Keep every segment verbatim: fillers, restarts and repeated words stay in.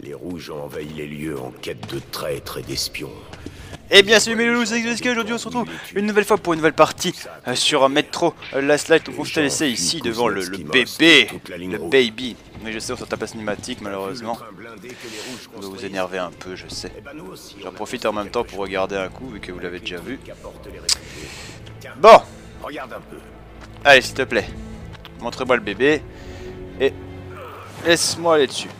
Les rouges ont envahi les lieux en quête de traîtres et d'espions. Et bien salut mes loulous, c'est X V S K. Aujourd'hui on se retrouve une nouvelle fois pour une nouvelle partie euh, sur un Metro euh, Last Light. On s'est laissé ici devant le, le bébé, le baby. Mais je sais, on s'en tape la cinématique malheureusement. On va vous énerver un peu, je sais. J'en profite en même temps pour regarder un coup vu que vous l'avez déjà vu. Bon, regarde un peu. Allez s'il te plaît, montre-moi le bébé et laisse-moi aller dessus.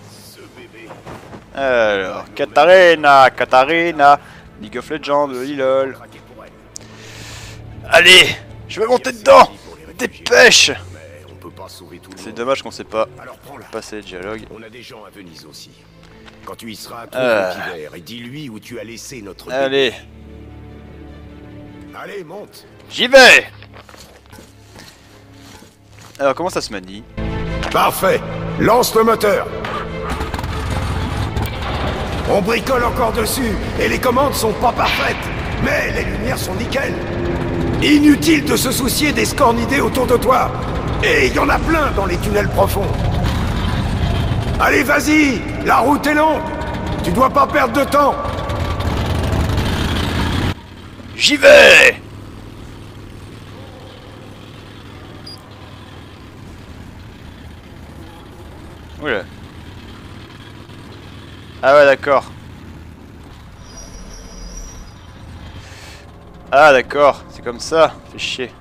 Alors, Katarina, Katarina, League of Legends, lol. Allez, je vais monter dedans. Dépêche. C'est dommage qu'on sait pas passer les dialogues. On a des gens à Venise aussi. Quand tu y seras, trouve euh. le petit verre et dis-lui où tu as laissé notre bébé. Allez. Allez, monte. J'y vais. Alors, comment ça se manie? Parfait. Lance le moteur. On bricole encore dessus, et les commandes sont pas parfaites, mais les lumières sont nickel. Inutile de se soucier des scornidés autour de toi, et il y en a plein dans les tunnels profonds. Allez, vas-y, la route est longue, tu dois pas perdre de temps. J'y vais. Oula. Ah ouais, d'accord. Ah d'accord, c'est comme ça, fait chier.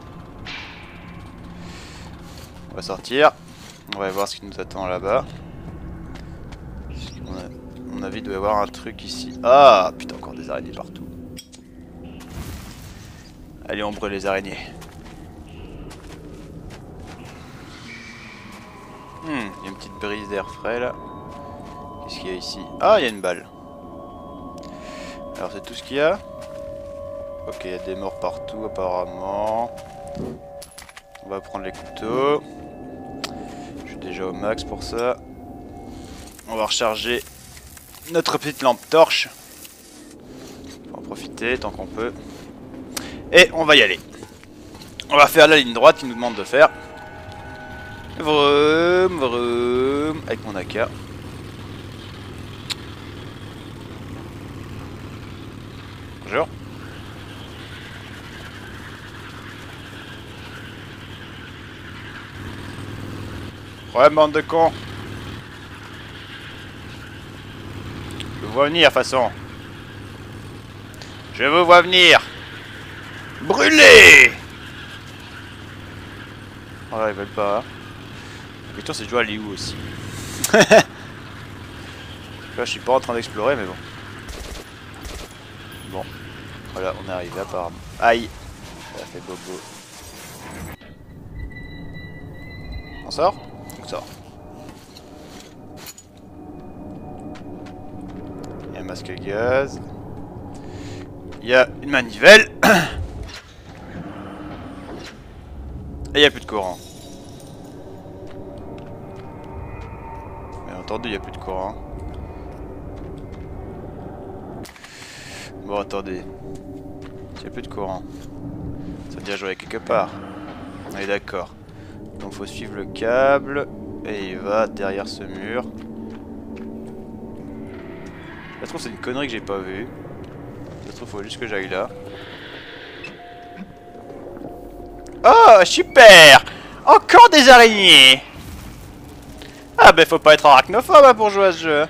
On va sortir. On va voir ce qui nous attend là-bas. À mon avis, il doit y avoir un truc ici. Ah putain, encore des araignées partout. Allez, on brûle les araignées. Hmm, il y a une petite brise d'air frais là. Qu'est-ce qu'il y a ici? Ah, il y a une balle. Alors c'est tout ce qu'il y a. Ok, il y a des morts partout apparemment. On va prendre les couteaux. Je suis déjà au max pour ça. On va recharger notre petite lampe torche. On va en profiter tant qu'on peut. Et on va y aller. On va faire la ligne droite qu'il nous demande de faire. Vroom, vroom, avec mon A K. Bonjour. Ouais, bande de cons. Je vous vois venir, de toute façon. Je vous vois venir. Brûlez. Oh là, ils veulent pas. Hein. La question, c'est je dois aller où aussi. Là, je suis pas en train d'explorer, mais bon. Bon. Voilà, on est arrivé apparemment. Aïe. Ça fait bobo. On sort? On sort. Il y a un masque à gaz. Il y a une manivelle. Et il n'y a plus de courant. Bien entendu, il n'y a plus de courant. Bon, attendez. Il n'y a plus de courant. Ça veut dire jouer quelque part. On est d'accord. Donc faut suivre le câble. Et il va derrière ce mur. Ça se trouve c'est une connerie que j'ai pas vue. Ça se trouve faut juste que j'aille là. Oh super. Encore des araignées. Ah ben faut pas être arachnophobe hein, pour jouer à ce jeu.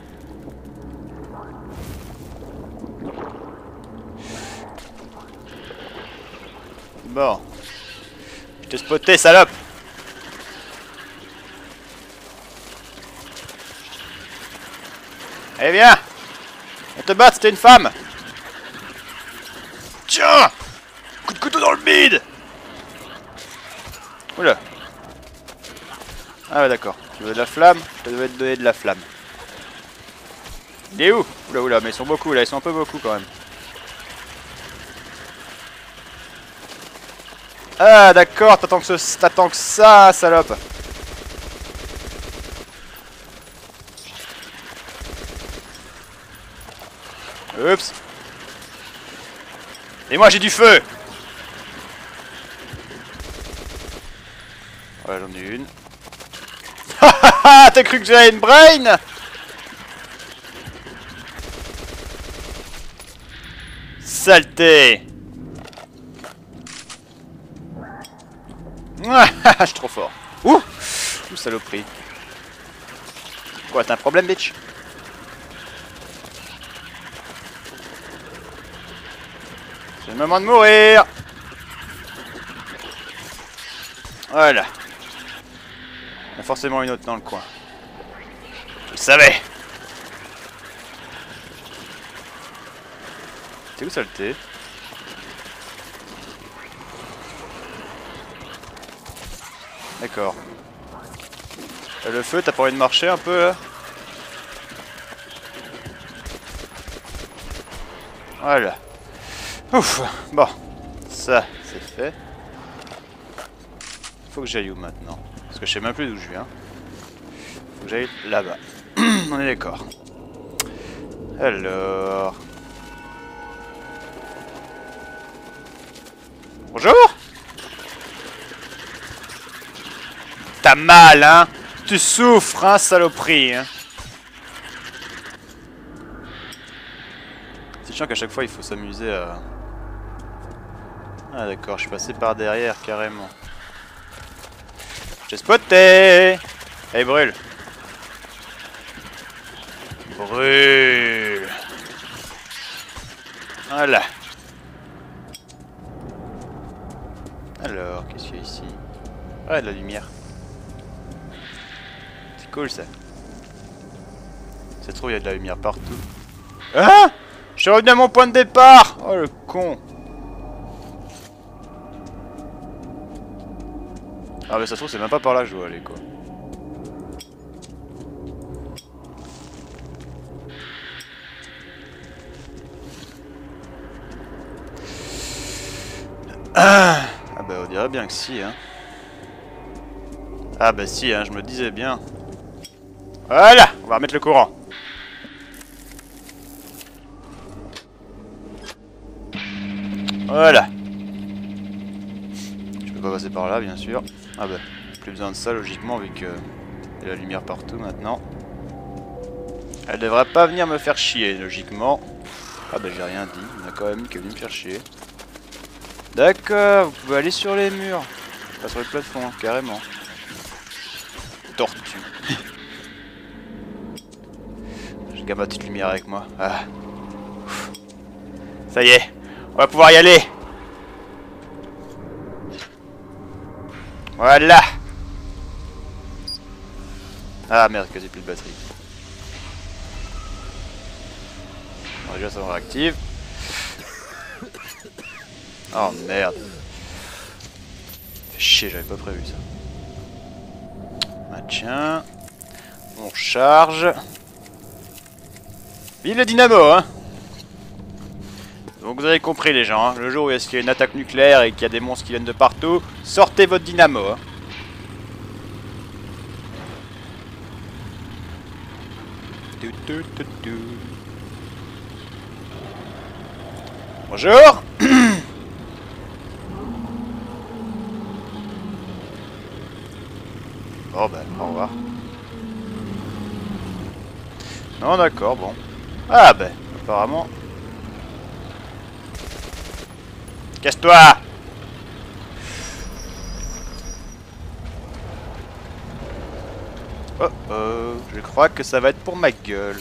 Bon. Je t'ai spoté, salope. Eh bien, on te bat, c'était une femme. Tiens. Coup de couteau dans le bide. Oula. Ah ouais d'accord. Tu veux de la flamme? Je devais te donner de la flamme. Il est où? Oula oula, mais ils sont beaucoup là, ils sont un peu beaucoup quand même. Ah d'accord, t'attends que, ce... t'attends que ça, salope. Oups. Et moi j'ai du feu. Voilà, j'en ai une. Hahaha, t'as cru que j'avais une brain? Saleté! Ah, je suis trop fort. Ouh! Ouh, saloperie. Quoi, t'as un problème, bitch? C'est le moment de mourir! Voilà. Il y a forcément une autre dans le coin. Je le savais! C'est où, saleté? D'accord. Le feu, t'as pas envie de marcher un peu là? Voilà. Ouf. Bon. Ça, c'est fait. Faut que j'aille où maintenant? Parce que je sais même plus d'où je viens. Faut que j'aille là-bas. On est d'accord. Alors... Bonjour. T'as mal, hein? Tu souffres, hein, saloperie, hein? C'est chiant qu'à chaque fois il faut s'amuser à... Ah d'accord, je suis passé par derrière, carrément. J'ai spoté! Allez, brûle! Brûle! Voilà. Alors, qu'est-ce qu'il y a ici? Ah, de la lumière. C'est cool ça. Ça se trouve, il y a de la lumière partout. Ah! Je suis revenu à mon point de départ! Oh le con! Ah mais ça se trouve, c'est même pas par là que je dois aller quoi. Ah, ah bah on dirait bien que si hein. Ah bah si hein, je me disais bien. Voilà, on va remettre le courant. Voilà. Je peux pas passer par là bien sûr. Ah bah, plus besoin de ça logiquement vu que il y a la lumière partout maintenant. Elle devrait pas venir me faire chier logiquement. Ah bah j'ai rien dit, il y en a quand même une qui est venue me faire chier. D'accord, vous pouvez aller sur les murs. Pas sur le plafond, hein, carrément. Tortue. J'ai gardé ma petite lumière avec moi. Ah. Ça y est, on va pouvoir y aller. Voilà. Ah merde, que j'ai plus de batterie. Bon, déjà ça me réactive. Oh merde. Fait chier, j'avais pas prévu ça. Ah tiens. On charge. Vive le dynamo, hein. Donc vous avez compris les gens, hein, le jour où est-ce qu'il y a une attaque nucléaire et qu'il y a des monstres qui viennent de partout, sortez votre dynamo. Hein. Tu, tu, tu, tu. Bonjour. Bon ben, au revoir. Non d'accord, bon. Ah ben, apparemment... Casse-toi! Oh oh, je crois que ça va être pour ma gueule.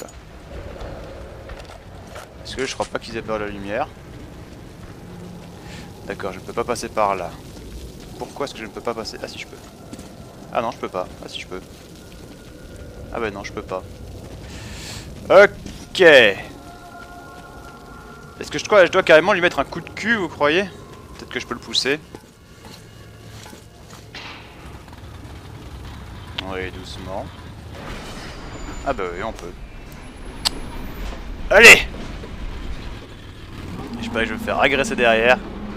Parce que je crois pas qu'ils aient peur de la lumière. D'accord, je ne peux pas passer par là. Pourquoi est-ce que je ne peux pas passer? Ah si je peux. Ah non, je peux pas. Ah si je peux. Ah bah non, je peux pas. Ok. Est-ce que je dois, je dois carrément lui mettre un coup de cul, vous croyez? Peut-être que je peux le pousser. Oui, doucement. Ah bah oui, on peut. Allez! Je sais pas, je vais me faire agresser derrière.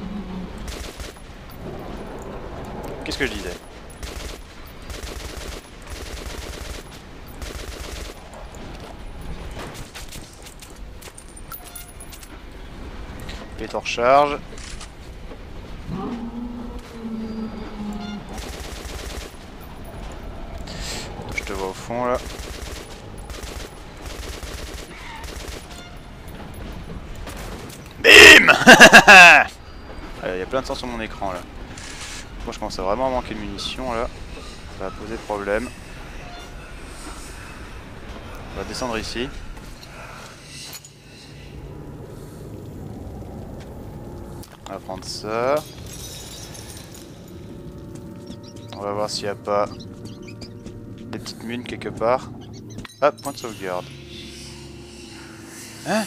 Qu'est-ce que je disais? Et t'en recharge. Je te vois au fond là. Bim! Il y a plein de sang sur mon écran là. Moi je commence à vraiment manquer de munitions là. Ça va poser problème. On va descendre ici. On va prendre ça. On va voir s'il n'y a pas des petites munes quelque part. Ah, point de sauvegarde. Hein?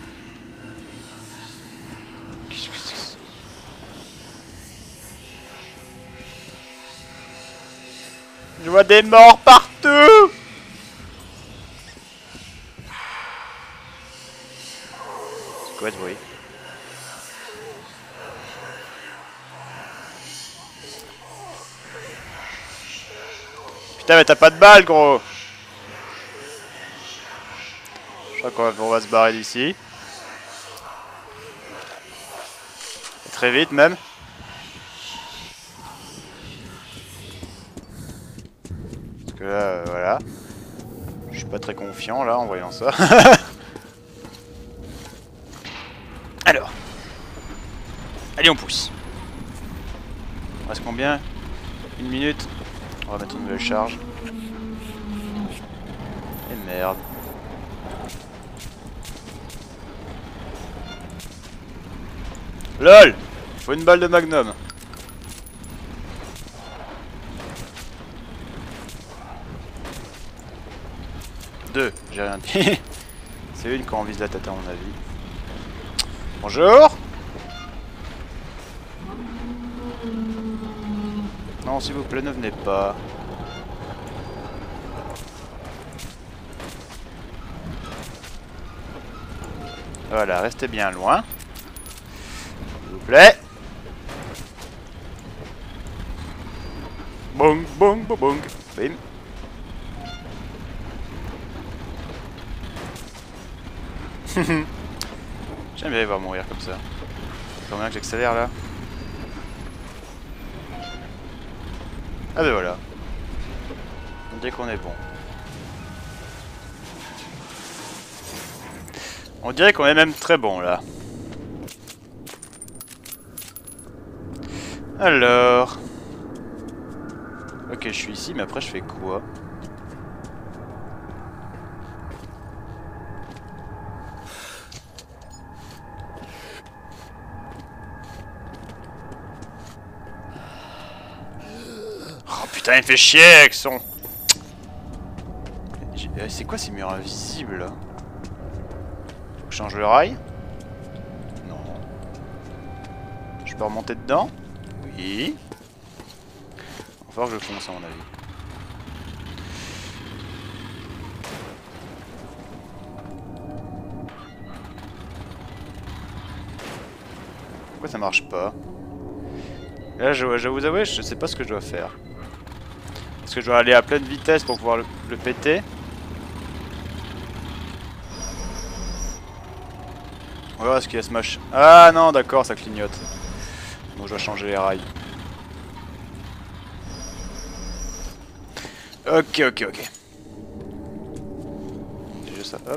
Qu'est-ce que c'est que ça? Je vois des morts partout! C'est quoi ce bruit? Putain mais t'as pas de balles gros! Je crois qu'on va, on va se barrer d'ici. Très vite même. Parce que là, euh, voilà. Je suis pas très confiant là en voyant ça. Alors. Allez on pousse. Il reste combien? Une minute. On va mettre une nouvelle charge. Et merde. LOL! Faut une balle de magnum. Deux, j'ai rien dit. C'est une quand on vise la tête à mon avis. Bonjour! Non, s'il vous plaît, ne venez pas. Voilà, restez bien loin. S'il vous plaît. Bong, bong, bong, bong. Bim. J'aime bien les voir mourir comme ça. Combien que j'accélère là? Ah ben voilà. On dirait qu'on est bon. On dirait qu'on est même très bon là. Alors... Ok, je suis ici, mais après je fais quoi? Oh putain, il fait chier avec son... C'est quoi ces murs invisibles là? Faut que je change le rail? Non. Je peux remonter dedans? Oui. Il va falloir que je fonce à mon avis. Pourquoi ça marche pas? Là, je, je vais vous avouer, je sais pas ce que je dois faire. Est-ce que je dois aller à pleine vitesse pour pouvoir le, le péter? On va voir ce qu'il y a ce machin. Ah non, d'accord, ça clignote. Donc je dois changer les rails. Ok, ok, ok. C'est juste ça, hop.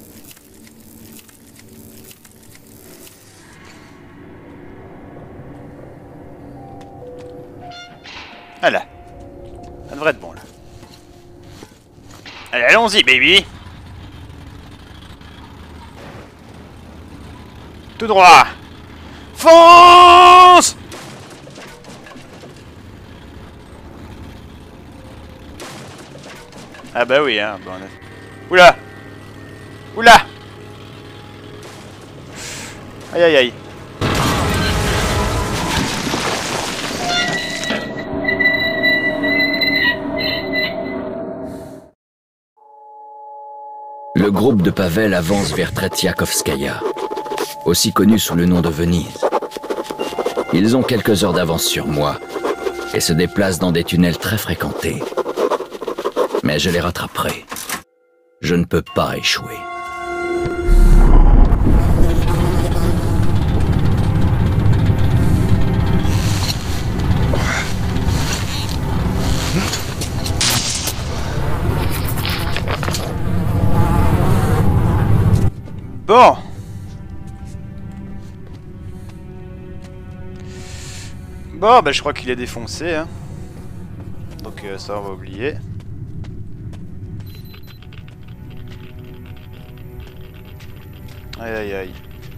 Voilà. Ça devrait être bon là. Allez, allons-y, baby. Tout droit. Fonce! Ah bah oui, hein. Bon, on a... Oula! Oula! Aïe aïe aïe. Le groupe de Pavel avance vers Tretiakovskaya, aussi connue sous le nom de Venise. Ils ont quelques heures d'avance sur moi et se déplacent dans des tunnels très fréquentés. Mais je les rattraperai. Je ne peux pas échouer. Bon. Bon, bah je crois qu'il est défoncé. Hein. Donc euh, ça, on va oublier. Aïe aïe aïe.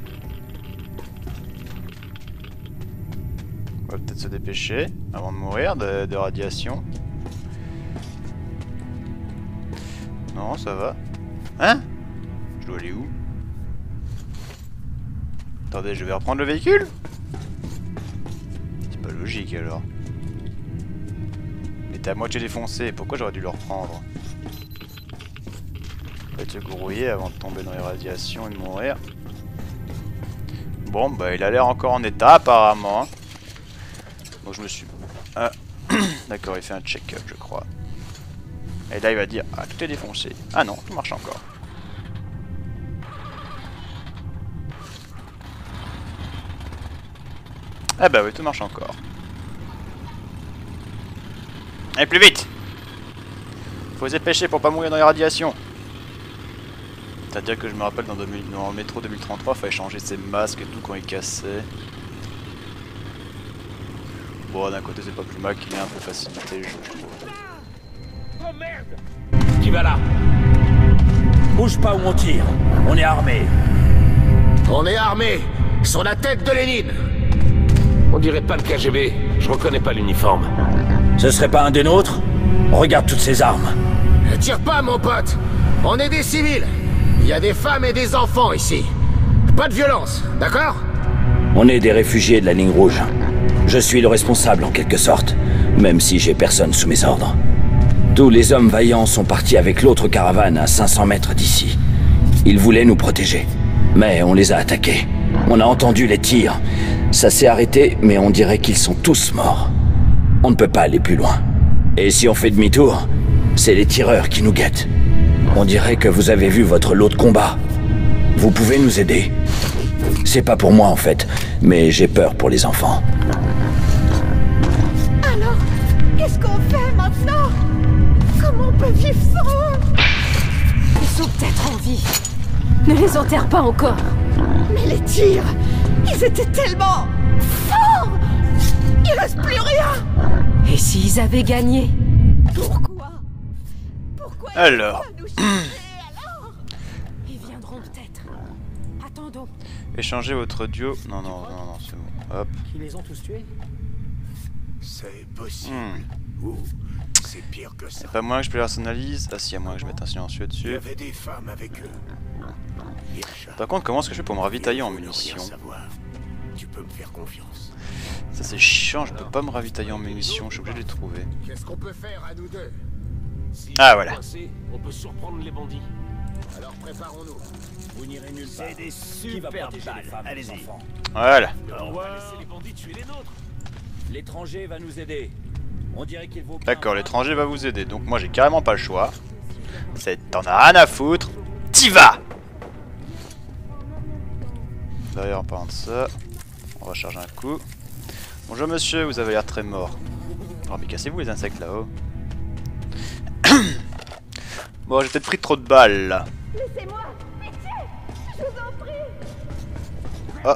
On va peut-être se dépêcher avant de mourir de, de radiation. Non, ça va. Hein? Je dois aller où? Attendez, je vais reprendre le véhicule? C'est pas logique alors. Il était à moitié défoncé, pourquoi j'aurais dû le reprendre? On va se grouiller avant de tomber dans les radiations et de mourir. Bon, bah il a l'air encore en état apparemment. Donc je me suis... Ah. D'accord, il fait un check-up je crois. Et là il va dire, ah tout est défoncé. Ah non, tout marche encore. Ah bah oui, tout marche encore. Allez, plus vite! Faut se dépêcher pour pas mourir dans les radiations. C'est-à-dire que je me rappelle dans, deux mille, dans le métro deux mille trente-trois, fallait changer ses masques et tout quand il cassait. Bon, d'un côté c'est pas plus mal qu'il ait un peu facilité le jeu, je trouve. Oh merde! Qui va là? Bouge pas ou on tire. On est armé. On est armé. Sur la tête de Lénine. On dirait pas le K G B. Je reconnais pas l'uniforme. Ce serait pas un des nôtres? Regarde toutes ces armes. Ne tire pas, mon pote. On est des civils. Il y a des femmes et des enfants ici. Pas de violence, d'accord? On est des réfugiés de la ligne rouge. Je suis le responsable en quelque sorte, même si j'ai personne sous mes ordres. Tous les hommes vaillants sont partis avec l'autre caravane à cinq cents mètres d'ici. Ils voulaient nous protéger, mais on les a attaqués. On a entendu les tirs. Ça s'est arrêté, mais on dirait qu'ils sont tous morts. On ne peut pas aller plus loin. Et si on fait demi-tour, c'est les tireurs qui nous guettent. On dirait que vous avez vu votre lot de combat. Vous pouvez nous aider. C'est pas pour moi en fait, mais j'ai peur pour les enfants. Alors, qu'est-ce qu'on fait maintenant? Comment on peut vivre sans eux? Ils sont peut-être en vie. Ne les enterre pas encore. Mais les tirs, ils étaient tellement forts. Il reste plus rien. Et s'ils avaient gagné? Pourquoi? Pourquoi Alors. ils doivent nous chercher, alors? Ils viendront peut-être. Attendons. Échangez votre duo. Non, non, non, non, c'est bon. Hop. Ils les ont tous tués? C'est possible. Hmm. Ou c'est pire que ça. C'est pas moyen que je personnalise. Ah si, à moins que je mette un silencieux Il y dessus. avait des femmes avec eux. Ircha, Par contre, comment est-ce que je fais pour me ravitailler en ils veulent munitions? rien savoir. Tu peux me faire confiance. Ça c'est chiant, je peux pas me ravitailler en munitions, je suis obligé de les trouver. Qu'est-ce qu'on peut faire à nous deux? Ah voilà. On peut surprendre les bandits. Alors préparons-nous. Vous n'irez nulle part. C'est des super balles. Allez-y. Voilà. On va laisser les bandits tuer les nôtres. L'étranger va nous aider. On dirait qu'il vaut. D'accord, l'étranger va vous aider, donc moi j'ai carrément pas le choix. C'est t'en as rien à foutre. T'y vas! D'ailleurs, en parlant de ça, on va charger un coup. Bonjour monsieur, vous avez l'air très mort. Oh mais cassez-vous les insectes là-haut. Bon, j'ai peut-être pris trop de balles là. Laissez-moi. Pitié. Je vous en prie. Oh.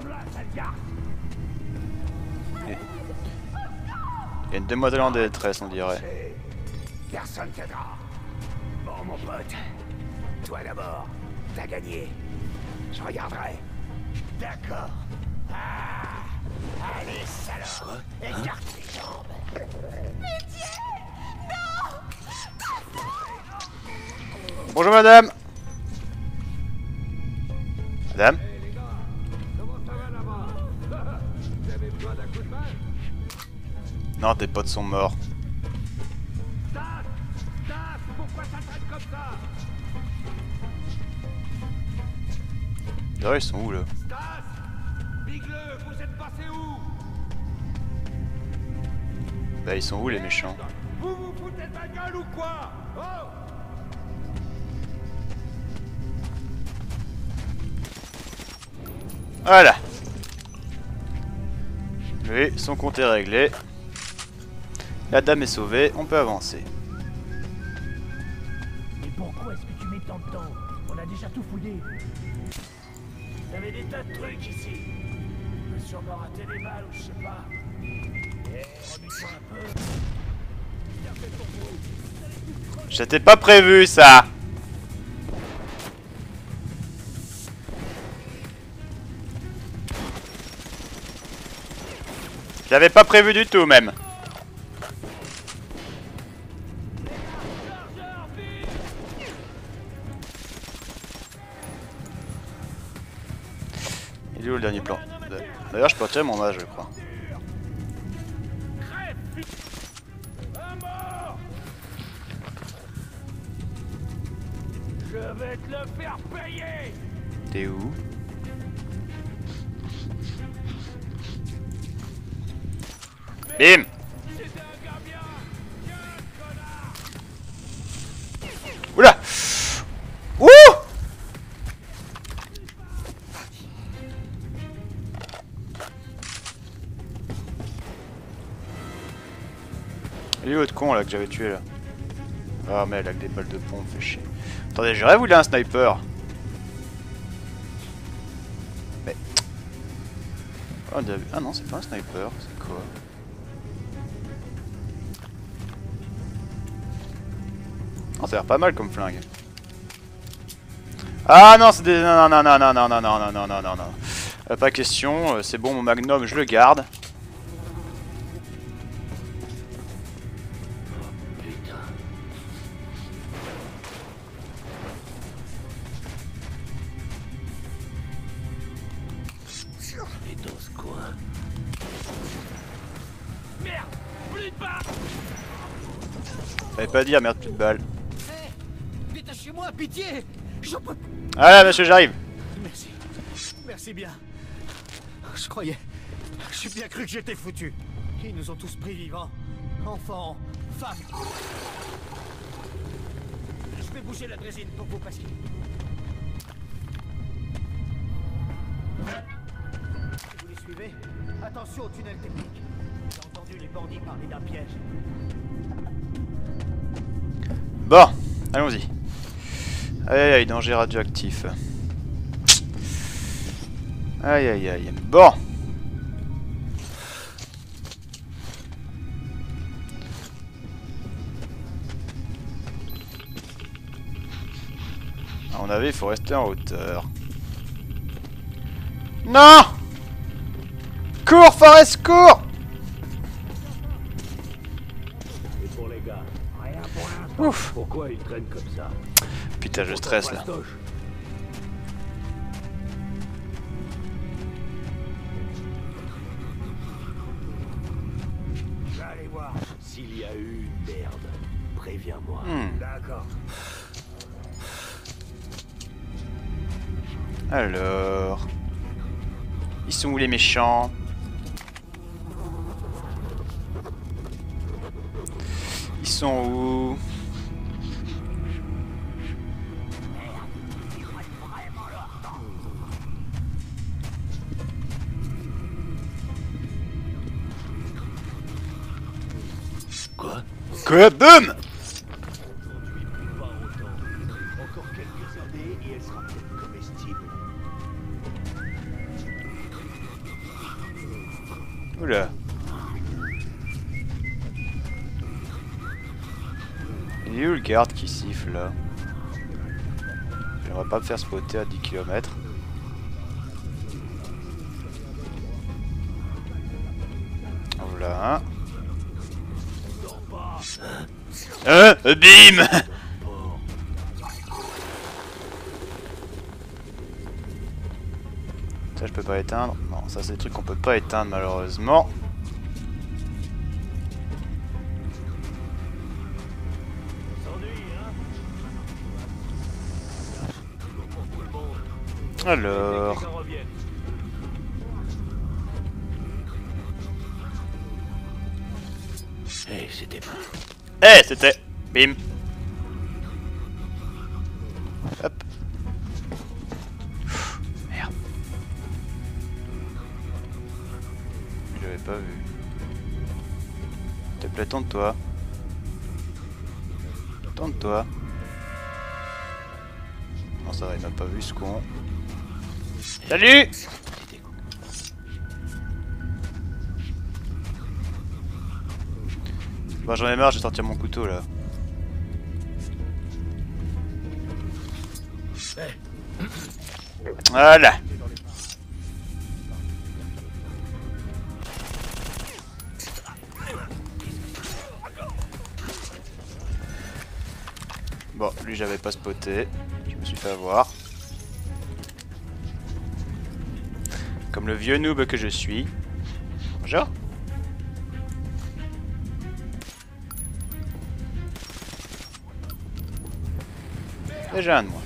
Il y a une demoiselle en détresse, on dirait. Personne t'aidera. Bon, mon pote. Toi d'abord. T'as gagné. Je regarderai. D'accord. Ah. Allez, salaud. Écarte les jambes. Bonjour madame. Madame. Non, tes potes sont morts. D'ailleurs, ils sont où là? Bah, ils sont où les méchants? Vous vous foutez de ma gueule ou quoi? Oh! Voilà. Lui, son compte est réglé. La dame est sauvée, on peut avancer. Mais pourquoi est-ce que tu mets tant de temps? On a déjà tout fouillé. Il y avait des tas de trucs ici. On a sûrement raté des balles ou je sais pas. J'étais pas prévu ça. Je l'avais pas prévu du tout même. Il est où le dernier plan? D'ailleurs je peux retirer mon mage je crois. Je vais te le faire payer. T'es où? Bim! Oula! Ouh! Il est où l'autre con là que j'avais tué là? Ah mais elle a que des balles de pompe, fait chier. Attendez, j'aurais voulu un sniper. Mais... Oh, on a vu... Ah non, c'est pas un sniper, c'est quoi? Oh, ça a l'air pas mal comme flingue. Ah non, c'est des... Non, non, non, non, non, non, non, non, non, non, non, non. Euh, pas question, c'est bon, mon magnum, je le garde. Fallait pas dire merde, plus de balles. Hey, détachez-moi, pitié. Je peux... Ah là, monsieur, j'arrive. Merci. Merci bien. Je croyais... J'ai bien cru que j'étais foutu. Ils nous ont tous pris vivants. Enfants, femmes. Je vais bouger la drésine pour que vous passiez. Si vous les suivez, attention au tunnel technique. J'ai entendu les bandits parler d'un piège. Bon, allons-y. Aïe aïe aïe, danger radioactif. Aïe aïe aïe. Bon. À mon avis, il faut rester en hauteur. Non! Cours, Forest, cours! Et pour les gars, rien pour l'instant. Ouf. Pourquoi ils traînent comme ça? Putain, je stresse là. Je vais aller voir. S'il y a eu une merde, préviens-moi. Hmm. D'accord. Alors... Ils sont où les méchants? Ils sont où? Quoi? Quoi? Boum! Encore quelques années et elle sera peut-être comestible. Oula. Il est où le garde qui siffle là? J'aimerais pas me faire spotter à dix kilomètres. Voilà. Hein? Euh, bim! Ça je peux pas éteindre. Non, ça c'est des trucs qu'on peut pas éteindre malheureusement. Alors... Eh, hey, c'était pas. Eh, hey, c'était... Bim. Hop. Merde. Je l'avais pas vu. S'il te plaît, tente-toi. Tente-toi. Non, ça va, il m'a pas vu ce con. Salut! Bon, j'en ai marre, je vais sortir mon couteau là. Voilà. Bon, lui j'avais pas spoté. Je me suis fait avoir. Comme le vieux noob que je suis. Bonjour. Déjà un de moi.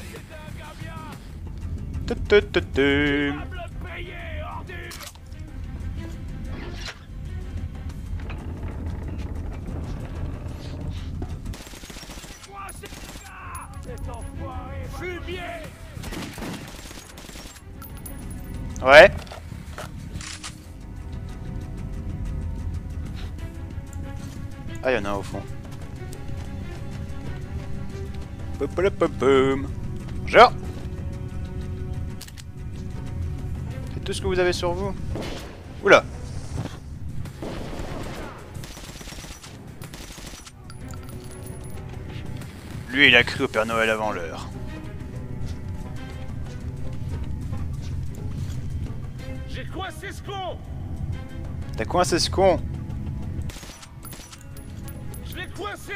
Ouais. Ah, y'en a un au fond. Bonjour. C'est tout ce que vous avez sur vous? Oula. Lui, il a cru au Père Noël avant l'heure. J'ai coincé ce con. T'as coincé ce con? Je l'ai coincé.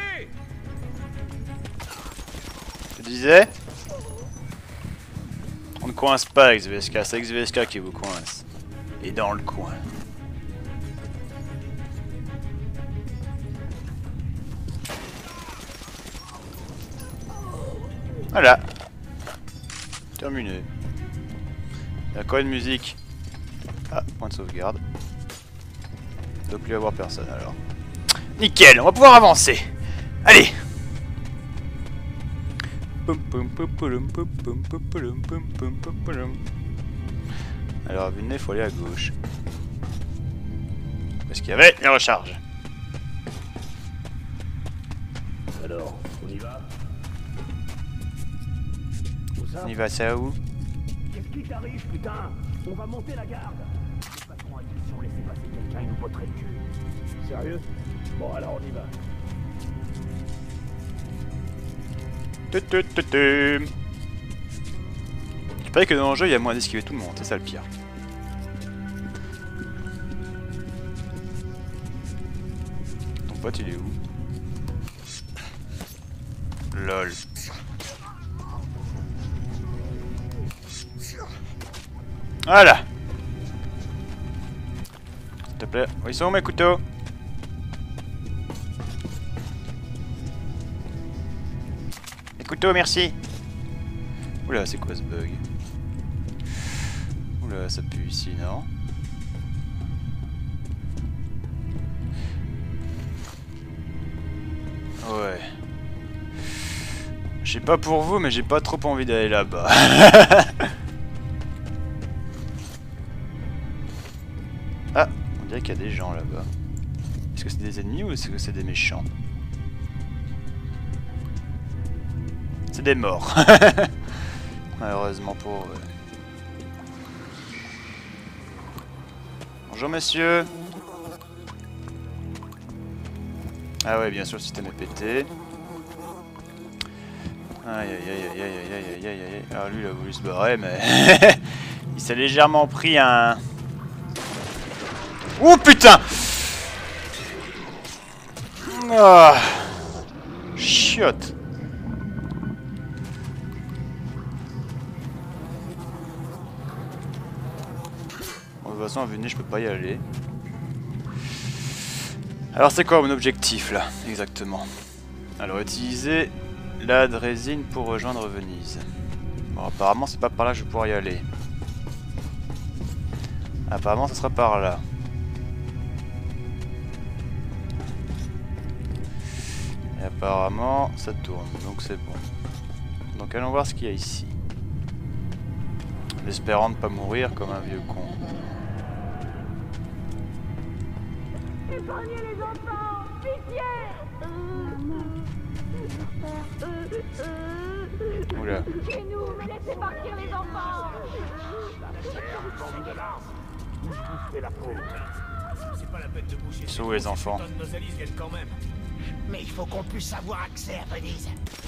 Tu disais? On ne coince pas X V S K, c'est X V S K qui vous coince. Et dans le coin. Voilà. Terminé. Il y a quoi une musique? Ah, point de sauvegarde. Il ne doit plus y avoir personne alors. Nickel, on va pouvoir avancer. Allez. Alors, vu le nez, il faut aller à gauche. Parce qu'il y avait les recharges. Alors, on y va? On y va, ça où? Qu'est-ce qui t'arrive, putain? On va monter la garde. Le patron a dit que si on laissait passer quelqu'un, il nous botterait le cul. Sérieux? Bon, alors on y va. Je parie que dans le jeu il y a moins d'esquiver tout le monde, c'est ça le pire. Ton pote il est où? Lol. Voilà. S'il te plaît. Où ils sont mes couteaux? Les couteaux, merci. Oula, c'est quoi ce bug? Oula, ça pue ici, non? Ouais. Je sais pas pour vous, mais j'ai pas trop envie d'aller là-bas. Ah, on dirait qu'il y a des gens là-bas. Est-ce que c'est des ennemis ou est-ce que c'est des méchants? C'est des morts. Malheureusement pour eux. Bonjour monsieur. Ah ouais, bien sûr, le système est pété. Aïe aïe aïe aïe aïe aïe aïe aïe aïe. Alors lui il a voulu se barrer mais il s'est légèrement pris un... Oh putain. Ah. Chiotte. Bon, de toute façon, vu le nez, je peux pas y aller. Alors c'est quoi mon objectif là, exactement? Alors utiliser la drésine pour rejoindre Venise. Bon apparemment c'est pas par là que je vais pouvoir y aller. Apparemment ça sera par là. Et apparemment ça tourne, donc c'est bon. Donc allons voir ce qu'il y a ici. En espérant ne pas mourir comme un vieux con. Épargnez les enfants! Pitié! Oula. Tuez-nous, mais laissez partir les enfants! C'est la faute. C'est pas la peine de bouger. Ils sont où les enfants? Nos alliés viennent quand même. Mais il faut qu'on puisse avoir accès à Venise.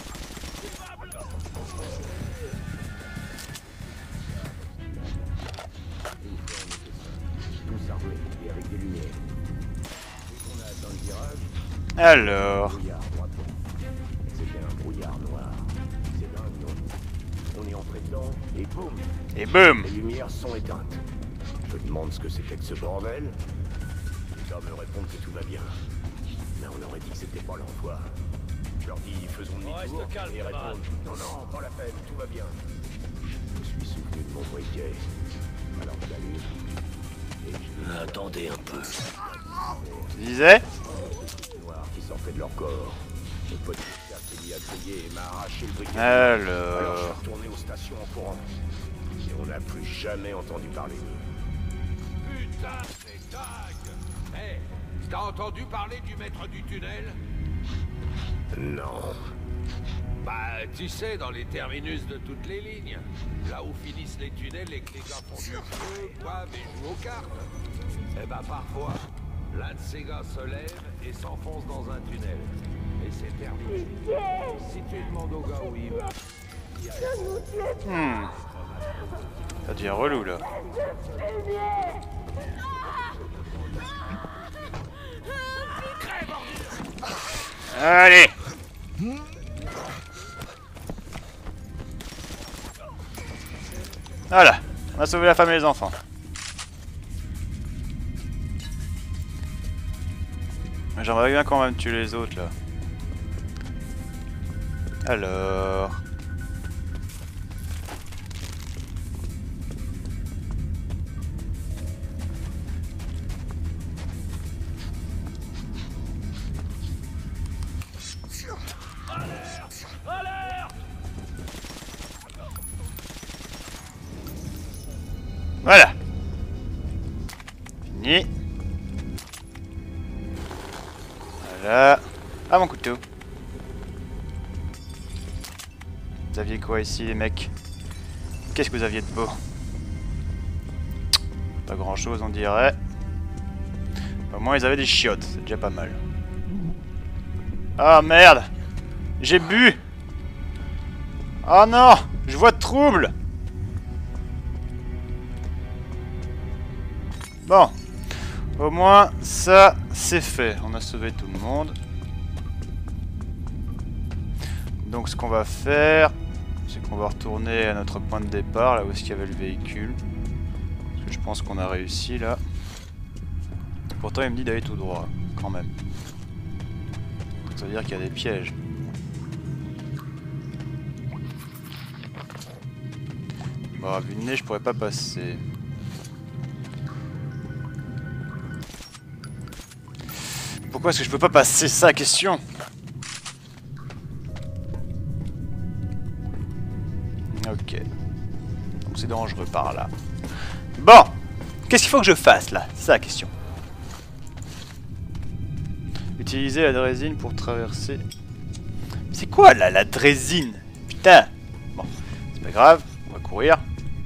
Tous armés et avec des lumières. On a atteint le virage. Alors... Brouillard droit devant. C'était un brouillard noir. C'est dingue, non? On est entré dedans et boum! Et boum! Les lumières sont éteintes. Je demande ce que c'était que ce bordel. Les gars me répondent que tout va bien. Mais on aurait dit que c'était pas l'envoi. Je leur dis, faisons demi-tour, et ils répondent, non, non, pas la peine, tout va bien. Je me suis souvenu de mon briquet. Alors j'allume. Et je... Attendez un peu. Tu disais? Noirs qui sortaient de leur corps. Le pote s'est mis à crier et m'a arraché le briquet. Alors... Alors je suis retourné aux stations en courant. Et on n'a plus jamais entendu parler d'eux. Putain, c'est dingue! Hé, hey, t'as entendu parler du maître du tunnel? Non. Bah, tu sais, dans les terminus de toutes les lignes, là où finissent les tunnels et que les gars font du feu, boivent et jouent aux cartes. Eh bah, parfois, l'un de ces gars se lève et s'enfonce dans un tunnel. Et c'est terminé. Si tu demandes au gars où il va... Hmm. Ça devient relou, là. Allez! Voilà, on a sauvé la femme et les enfants. J'aimerais bien quand même tuer les autres là. Alors... Voilà. Fini. Voilà. Ah, mon couteau. Vous aviez quoi ici, les mecs? Qu'est-ce que vous aviez de beau? Pas grand chose, on dirait. Au moins, ils avaient des chiottes, c'est déjà pas mal. Ah merde! J'ai bu! Oh non! Je vois de trouble! Bon, au moins ça c'est fait, on a sauvé tout le monde. Donc ce qu'on va faire, c'est qu'on va retourner à notre point de départ, là où est-ce qu'il y avait le véhicule. Parce que je pense qu'on a réussi là. Pourtant il me dit d'aller tout droit, quand même. Donc, ça veut dire qu'il y a des pièges. Bon, vu le nez je pourrais pas passer. Pourquoi est-ce que je peux pas passer ça, question? Ok. Donc c'est dangereux par là. Bon! Qu'est-ce qu'il faut que je fasse là? C'est ça la question. Utiliser la drésine pour traverser... C'est quoi là, la drésine? Putain! Bon, c'est pas grave, on va courir.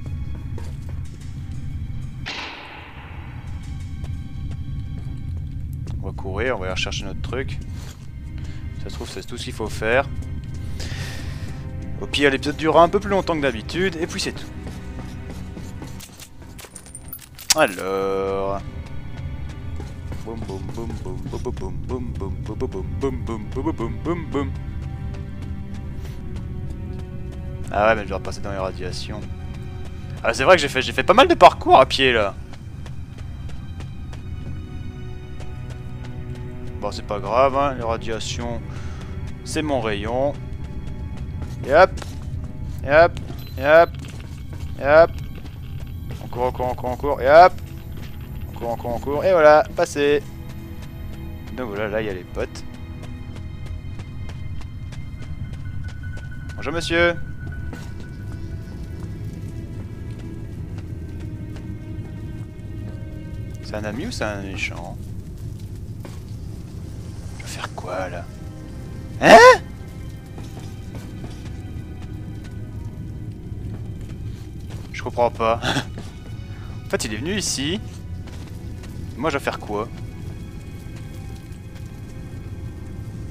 On va courir, on va aller rechercher notre truc. Ça se trouve, c'est tout ce qu'il faut faire. Au pire, l'épisode durera un peu plus longtemps que d'habitude, et puis c'est tout. Alors... Boum boum boum boum boum boum boum boum boum boum boum boum boum boum boum boum. Ah ouais, mais je dois repasser dans les radiations. Ah, c'est vrai que j'ai fait, j'ai fait pas mal de parcours à pied là. Bon, c'est pas grave, hein, les radiations, c'est mon rayon. Yep, yep, yep, yep. On court, on court, on court, on court, yep. On court, on court, on court, et voilà, passé. Donc voilà, là, il y a les potes. Bonjour, monsieur. C'est un ami ou c'est un méchant? Je vais faire quoi, là? Hein? Je comprends pas. En fait, il est venu ici. Moi, je vais faire quoi?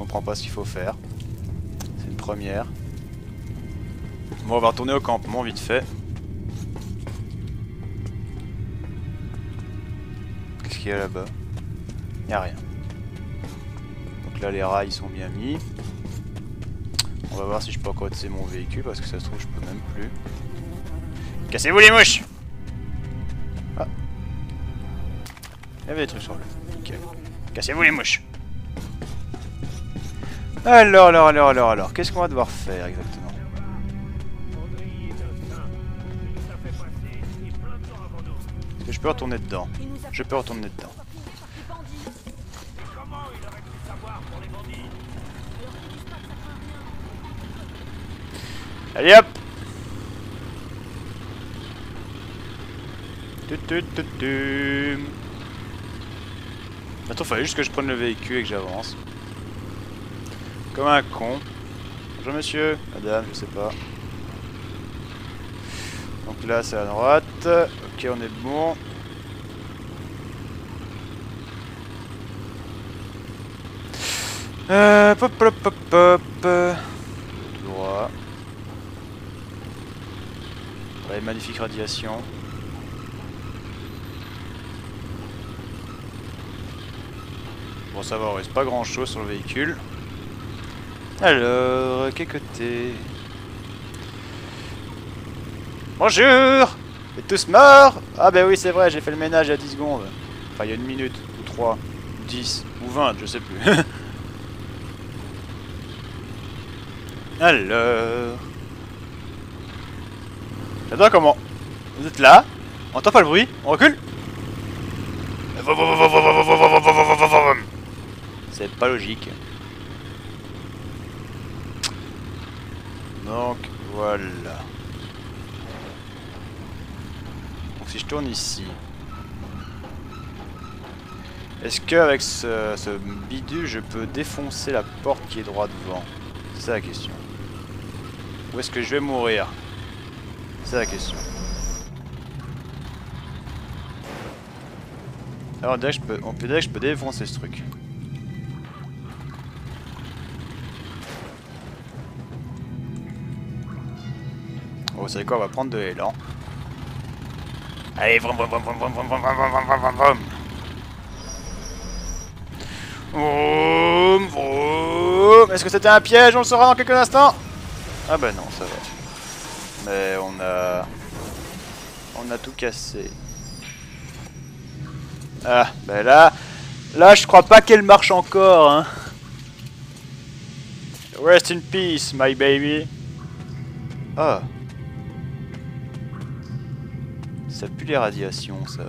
comprends pas ce qu'il faut faire. C'est une première. Bon, on va retourner au campement vite fait. Qu'est-ce qu'il y a là-bas? Il n'y a rien. Donc là, les rails sont bien mis. On va voir si je peux encore utiliser mon véhicule parce que ça se trouve, je peux même plus. Cassez-vous les mouches! Ah. Il y avait des trucs sur le. Nickel. Cassez-vous les mouches! Alors, alors, alors, alors, alors, qu'est-ce qu'on va devoir faire exactement? Est-ce que je peux retourner dedans? Je peux retourner dedans. Allez hop! Tu, tu, tu, tu. Attends, fallait juste que je prenne le véhicule et que j'avance. Comme un con. Bonjour monsieur, madame, je sais pas. Donc là c'est à droite. Ok, on est bon. Euh, pop, pop, pop, pop. Tout droit. Ouais, magnifique radiation. Bon, ça va, il reste pas grand chose sur le véhicule. Alors, quel côté? Bonjour! Vous êtes tous morts? Ah ben oui, c'est vrai, j'ai fait le ménage il y a dix secondes. Enfin, il y a une minute, ou trois, ou dix, ou vingt, je sais plus. Alors... J'adore comment... Vous êtes là? On entend pas le bruit? On recule? C'est pas logique. Donc voilà. Donc si je tourne ici, est-ce que avec ce, ce bidule je peux défoncer la porte qui est droit devant? C'est ça la question. Ou est-ce que je vais mourir? C'est la question. Alors on dirait que je peux, on peut dire que je peux défoncer ce truc. Oh, vous savez quoi, on va prendre de l'élan. Allez, vroom vroom vroom vroom vroom vroom vroom vroom vroom vroom vroom. Vroom vroom. Est-ce que c'était un piège? On le saura dans quelques instants. Ah bah non, ça va. Mais on a... On a tout cassé. Ah, bah là... Là, je crois pas qu'elle marche encore, hein. Rest in peace, my baby. Ah. Ça pue les radiations, ça.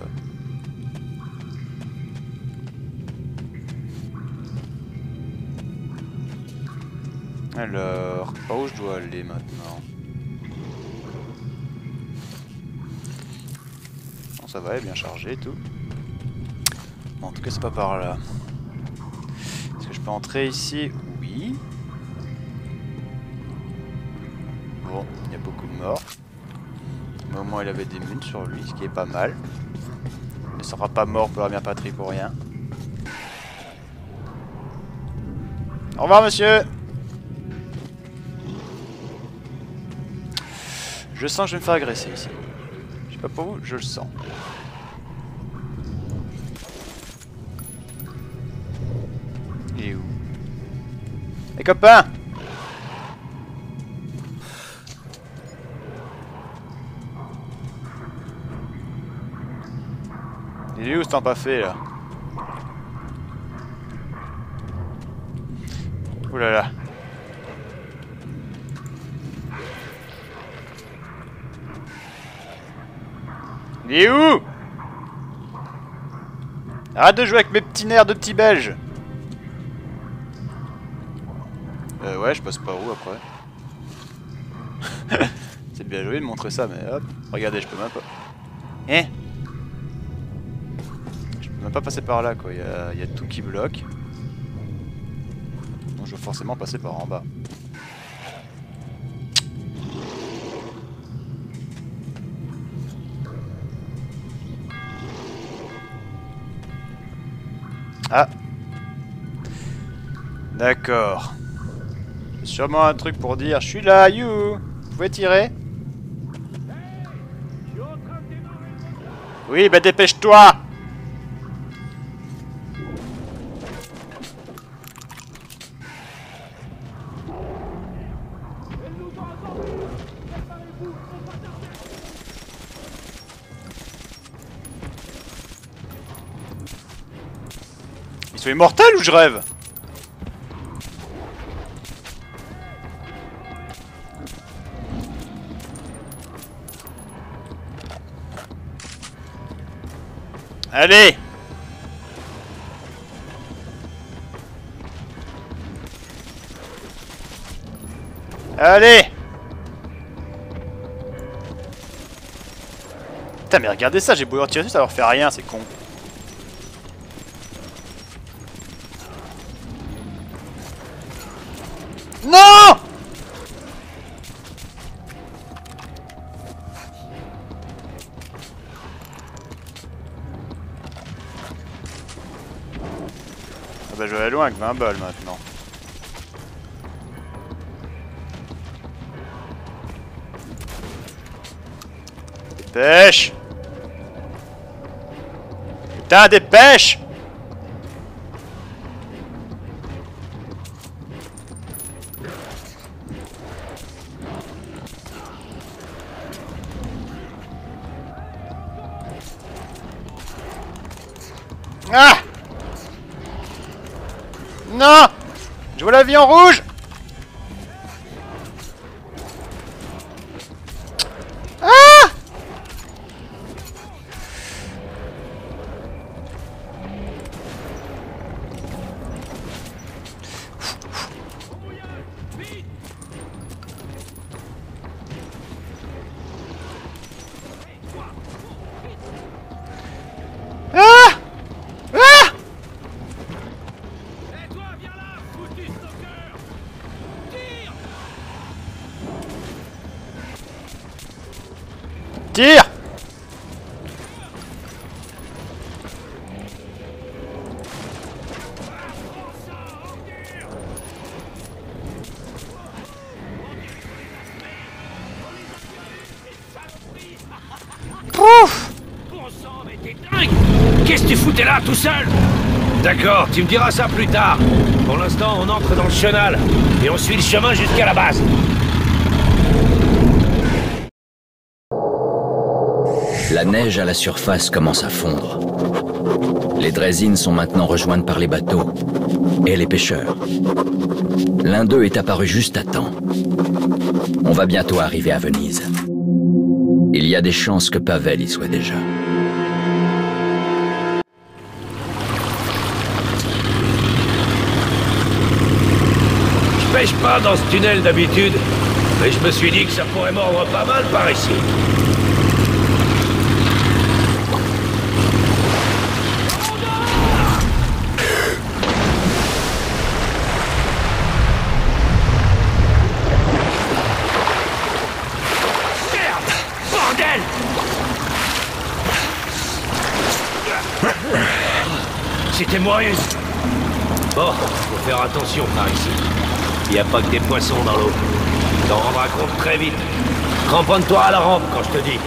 Alors, par où je dois aller maintenant? Bon, ça va, elle est bien chargé et tout. Bon, en tout cas, c'est pas par là. Est-ce que je peux entrer ici? Oui. Bon, il y a beaucoup de morts. Mais au moins, il avait des munes sur lui, ce qui est pas mal. Il ne sera pas mort pour la bien patrie pour rien. Au revoir, monsieur! Je sens que je vais me faire agresser ici. Je sais pas pour vous, je le sens. Il est où? Les copains! Il est où ce temps pas fait là? Ouh là là. Il est où? Arrête de jouer avec mes petits nerfs de petits belges. Euh ouais, je passe par où après? C'est bien joué de montrer ça, mais hop. Regardez, je peux même pas. Hein? Je peux même pas passer par là quoi, il y a, y a tout qui bloque. Donc je vais forcément passer par en bas. Ah. D'accord. C'est sûrement un truc pour dire, je suis là, you. Vous pouvez tirer? Oui, bah dépêche-toi. Ils sont immortels ou je rêve? Allez! Allez! Putain mais regardez ça, j'ai beau leur tirer dessus, ça leur fait rien, c'est con. Non! Ah bah je vais aller loin avec vingt balles maintenant. Dépêche! Putain, dépêche! Ah! Non! Je vois la vie en rouge! Ah! Ah! Ah! Tire! Pouf! Qu'est-ce que tu foutais là tout seul? D'accord, tu me diras ça plus tard. Pour l'instant, on entre dans le chenal et on suit le chemin jusqu'à la base. La neige à la surface commence à fondre. Les draisines sont maintenant rejointes par les bateaux et les pêcheurs. L'un d'eux est apparu juste à temps. On va bientôt arriver à Venise. Il y a des chances que Pavel y soit déjà. Je pêche pas dans ce tunnel d'habitude, mais je me suis dit que ça pourrait mordre pas mal par ici. C'était Maurice. Bon, faut faire attention par ici. Il n'y a pas que des poissons dans l'eau. Tu t'en rendras compte très vite. Cramponne-toi à la rampe quand je te dis.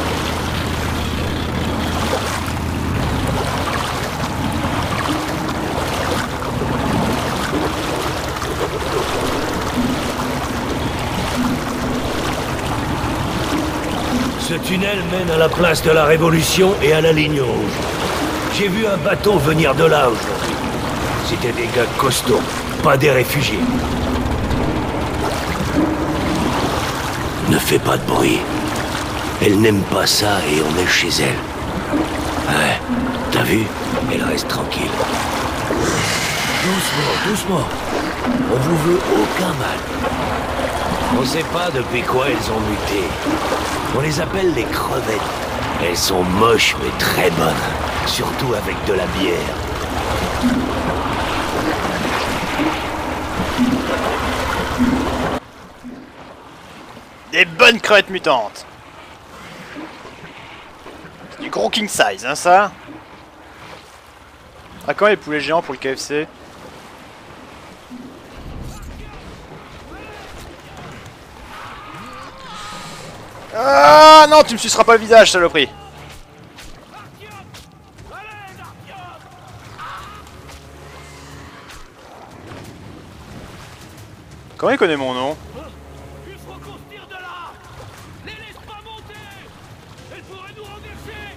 Ce tunnel mène à la place de la Révolution et à la ligne rouge. J'ai vu un bateau venir de là aujourd'hui. C'était des gars costauds, pas des réfugiés. Ne fais pas de bruit. Elle n'aime pas ça et on est chez elle. Ouais, t'as vu? Elle reste tranquille. Doucement, doucement. On vous veut aucun mal. On sait pas depuis quoi elles ont muté. On les appelle les crevettes. Elles sont moches mais très bonnes. Surtout avec de la bière. Des bonnes crevettes mutantes. C'est du gros king size, hein, ça? Ah, quand les poulets géants pour le K F C? Ah non, tu me suceras pas le visage, saloperie. Comment il connaît mon nom? Il faut qu'on se tire de là. Les laisse pas monter. Elle pourrait nous renverser.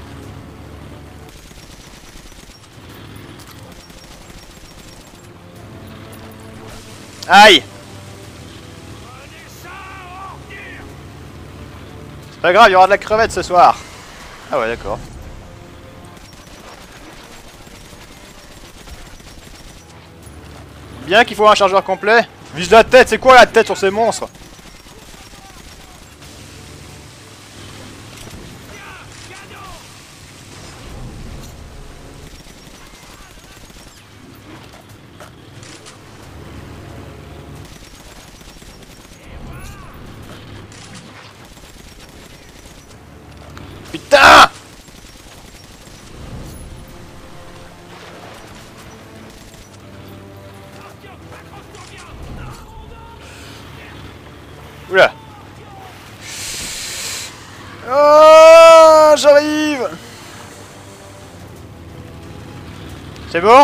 Aïe. C'est pas grave, il y aura de la crevette ce soir. Ah ouais, d'accord. Bien qu'il faut un chargeur complet. Vise la tête, c'est quoi la tête sur ces monstres? Putain! Oula! Oh, j'arrive! C'est bon?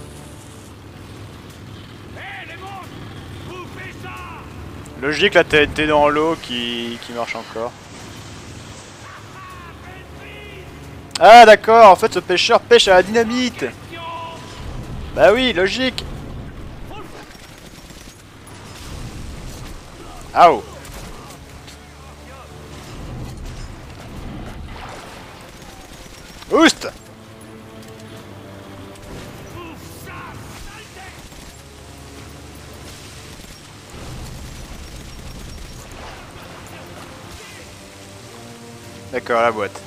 Logique, là t'as été dans l'eau qui, qui marche encore. Ah d'accord, en fait ce pêcheur pêche à la dynamite. Bah oui, logique. Ah oh. Oust. D'accord, la boîte.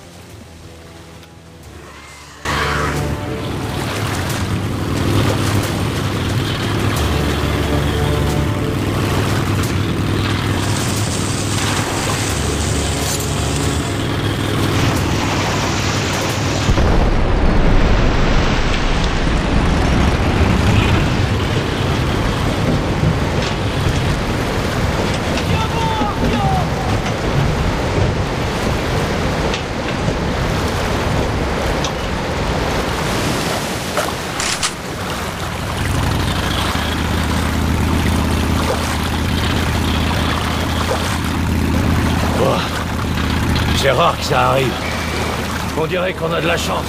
C'est rare que ça arrive. On dirait qu'on a de la chance.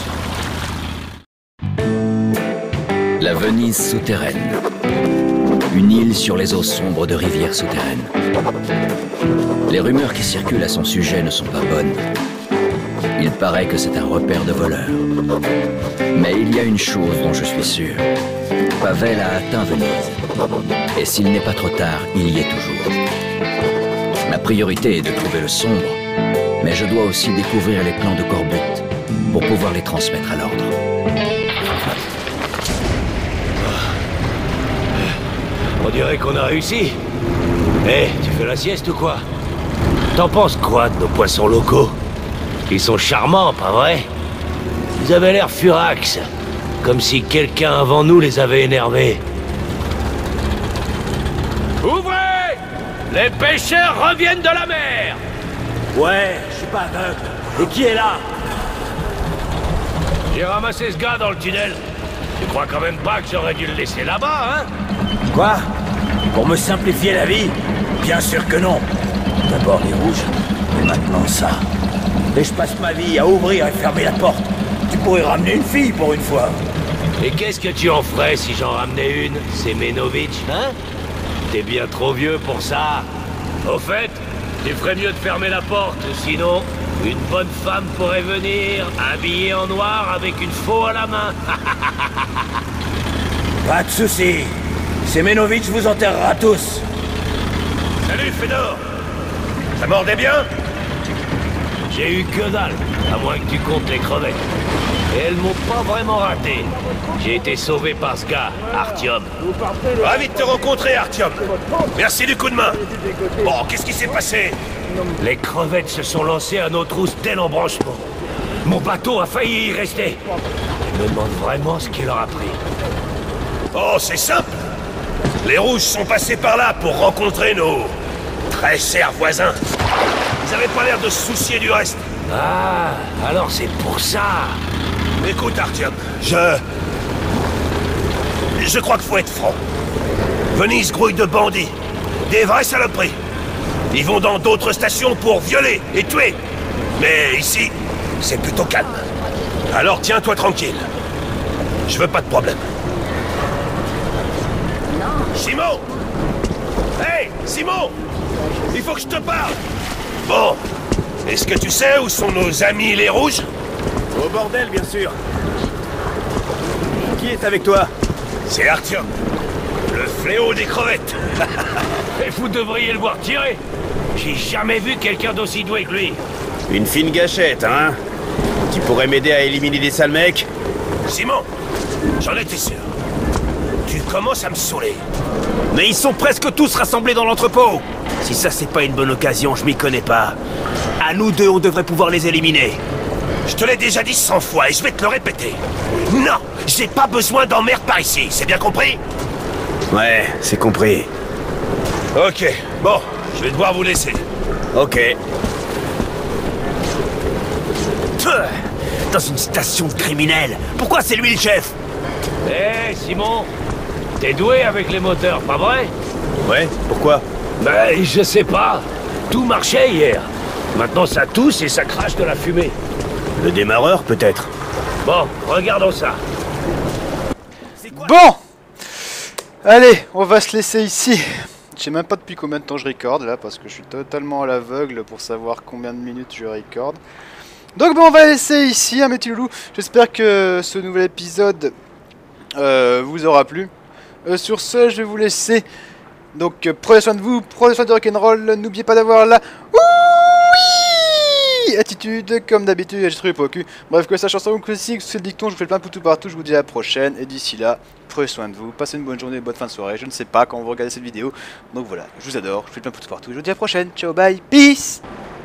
La Venise souterraine. Une île sur les eaux sombres de rivières souterraines. Les rumeurs qui circulent à son sujet ne sont pas bonnes. Il paraît que c'est un repère de voleurs. Mais il y a une chose dont je suis sûr. Pavel a atteint Venise. Et s'il n'est pas trop tard, il y est toujours. Ma priorité est de trouver le sombre, mais je dois aussi découvrir les plans de Corbutte pour pouvoir les transmettre à l'ordre. On dirait qu'on a réussi. Eh, tu fais la sieste ou quoi? T'en penses quoi de nos poissons locaux? Ils sont charmants, pas vrai? Ils avaient l'air furax, comme si quelqu'un avant nous les avait énervés. Ouvrez! Les pêcheurs reviennent de la mer! Ouais, je suis pas aveugle. Et qui est là? J'ai ramassé ce gars dans le tunnel. Tu crois quand même pas que j'aurais dû le laisser là-bas, hein? Quoi? Pour me simplifier la vie? Bien sûr que non. D'abord les rouges, et maintenant ça. Et je passe ma vie à ouvrir et fermer la porte. Tu pourrais ramener une fille pour une fois. Et qu'est-ce que tu en ferais si j'en ramenais une, Semenovic, hein? T'es bien trop vieux pour ça. Au fait, tu ferais mieux de fermer la porte, sinon une bonne femme pourrait venir, habillée en noir avec une faux à la main. Pas de soucis. Semenovic vous enterrera tous. Salut, Fedor. Ça mordait bien? J'ai eu que dalle, à moins que tu comptes les crevettes. Et elles m'ont pas vraiment raté. J'ai été sauvé par ce gars, Artyom. Ravi de te rencontrer, Artyom. Merci du coup de main. Bon, qu'est-ce qui s'est passé? Les crevettes se sont lancées à nos trousses dès l'embranchement. Mon bateau a failli y rester. Je me demande vraiment ce qui leur a pris. Oh, c'est simple. Les rouges sont passés par là pour rencontrer nos très chers voisins. Ils avaient pas l'air de se soucier du reste. Ah, alors c'est pour ça. Écoute, Artyom, je... Je crois qu'il faut être franc. Venise grouille de bandits. Des vrais saloperies. Ils vont dans d'autres stations pour violer et tuer. Mais ici, c'est plutôt calme. Alors tiens-toi tranquille. Je veux pas de problème. Simon! Hey, Simon! Il faut que je te parle! Bon, est-ce que tu sais où sont nos amis les rouges? Au bordel, bien sûr. Qui est avec toi? C'est Artyom, le fléau des crevettes. Et vous devriez le voir tirer. J'ai jamais vu quelqu'un d'aussi doué que lui. Une fine gâchette, hein? Qui pourrait m'aider à éliminer des sales mecs? Simon, j'en étais sûr. Tu commences à me saouler. Mais ils sont presque tous rassemblés dans l'entrepôt. Si ça c'est pas une bonne occasion, je m'y connais pas. À nous deux, on devrait pouvoir les éliminer. Je te l'ai déjà dit cent fois et je vais te le répéter. Non, j'ai pas besoin d'emmerde par ici, c'est bien compris? Ouais, c'est compris. Ok, bon, je vais devoir vous laisser. Ok. Dans une station de criminels. Pourquoi c'est lui le chef? Hé, hey, Simon, t'es doué avec les moteurs, pas vrai? Ouais, pourquoi? Ben, je sais pas. Tout marchait hier. Maintenant, ça tousse et ça crache de la fumée. Le démarreur, peut-être? Bon, regardons ça. Bon! Allez, on va se laisser ici. Je sais même pas depuis combien de temps je recorde là, parce que je suis totalement à l'aveugle pour savoir combien de minutes je recorde. Donc bon, on va laisser ici, hein, mes petits loulous. J'espère que ce nouvel épisode euh, vous aura plu. Euh, sur ce, je vais vous laisser. Donc euh, prenez soin de vous, prenez soin de rock'n'roll. N'oubliez pas d'avoir la oui attitude, comme d'habitude, j'ai trouvé pas au cul. Bref, que ça chanson ou que c'est le dicton, je vous fais plein de poutou partout. Je vous dis à la prochaine. Et d'ici là, prenez soin de vous. Passez une bonne journée, bonne fin de soirée. Je ne sais pas quand vous regardez cette vidéo. Donc voilà, je vous adore. Je vous fais plein de poutou partout. Je vous dis à la prochaine. Ciao, bye, peace.